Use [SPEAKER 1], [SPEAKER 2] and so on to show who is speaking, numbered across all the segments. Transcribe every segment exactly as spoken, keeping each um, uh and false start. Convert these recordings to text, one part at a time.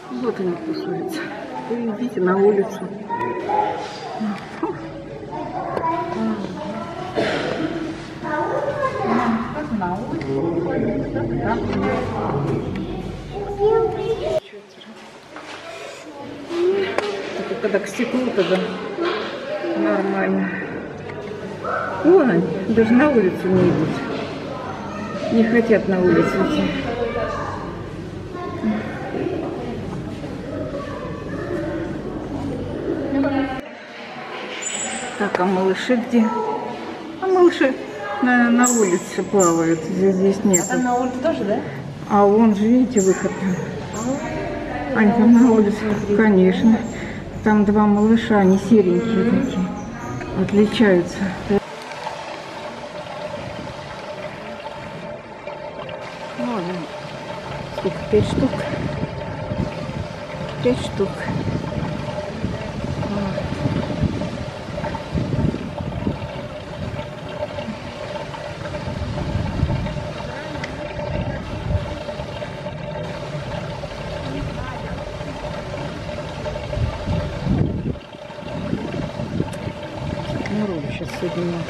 [SPEAKER 1] Вот они тусуются. Вы идите на улицу. Как на улицу, так и когда к стеклу тогда нормально. Вон они, даже на улицу не идут. Не хотят на улицу идти. Так, а малыши где? А малыши на, на улице плавают. Здесь, здесь нет.
[SPEAKER 2] А там на улице тоже, да?
[SPEAKER 1] А вон же, видите, выход. Они там на улице, конечно. Там два малыша, они серенькие такие. Отличаются. Вот, сколько? Пять штук. Пять штук. Народу сейчас сегодня нет.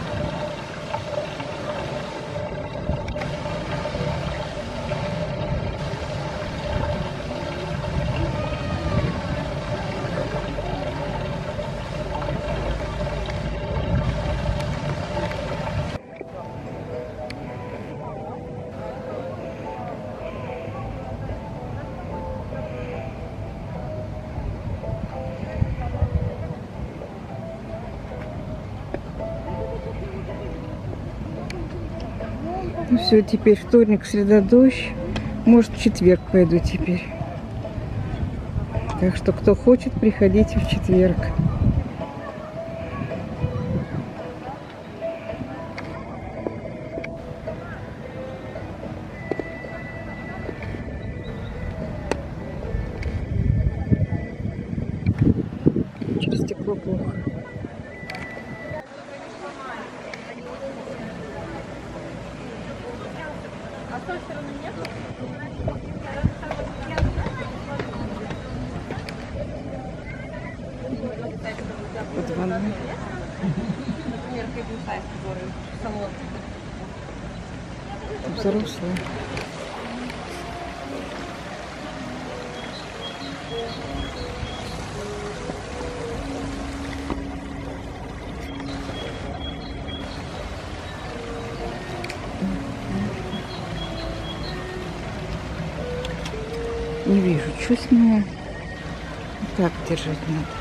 [SPEAKER 1] Ну все, теперь вторник, среда, дождь. Может, в четверг пойду теперь. Так что, кто хочет, приходите в четверг. Через стекло плохо.
[SPEAKER 2] А с той стороны нет?
[SPEAKER 1] Под водой.
[SPEAKER 2] Например, какой сайз, который салон.
[SPEAKER 1] Взрослые. Не вижу, что с ним. Так держать надо.